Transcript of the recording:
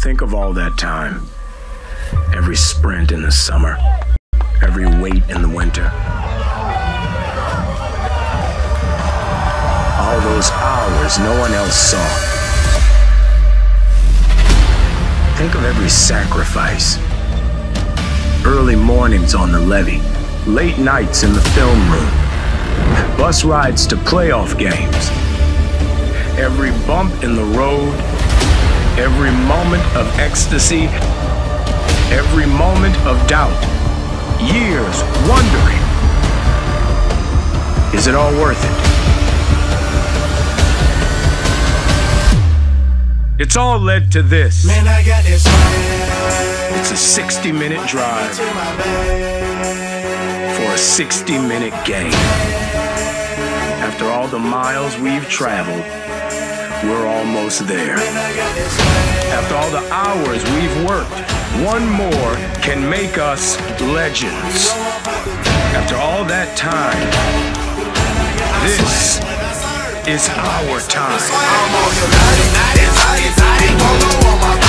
Think of all that time. Every sprint in the summer, every wait in the winter. All those hours no one else saw. Think of every sacrifice. Early mornings on the levee, late nights in the film room, bus rides to playoff games. Every bump in the road, every moment of ecstasy, every moment of doubt, years wondering, is it all worth it? It's all led to this. Man, I got this plan. It's a 60-minute drive for a 60-minute game. After all the miles we've traveled, we're almost there. After all the hours we've worked, one more can make us legends. After all that time, this is our time.